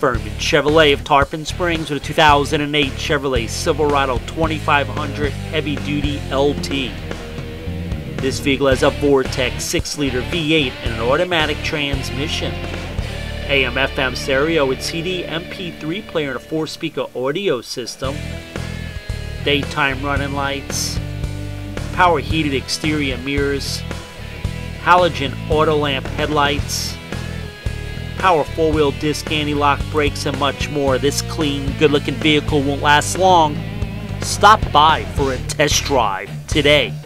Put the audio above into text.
Furman Chevrolet of Tarpon Springs with a 2008 Chevrolet Silverado 2500 Heavy Duty LT. This vehicle has a Vortec 6-liter V8 and an automatic transmission. AM/FM stereo with CD MP3 player and a 4-speaker audio system. Daytime running lights. Power heated exterior mirrors. Halogen auto lamp headlights. Power 4-wheel disc anti-lock brakes and much more. This clean, good-looking vehicle won't last long. Stop by for a test drive today.